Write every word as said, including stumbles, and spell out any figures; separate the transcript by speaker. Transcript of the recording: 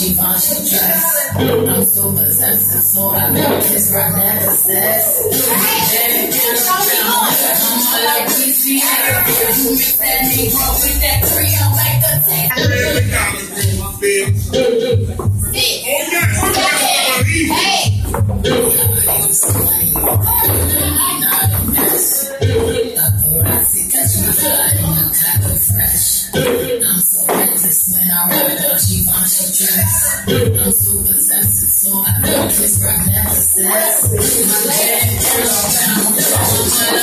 Speaker 1: she wants she dress. I'm so possessive, so I make this rock never says. I'm like P C. You mix that Negro with that Creole, make a taste. Hey! I'm so reckless when I rap it, she wants she dress. I'm so possessive, so I make this rock never says. My dad, around,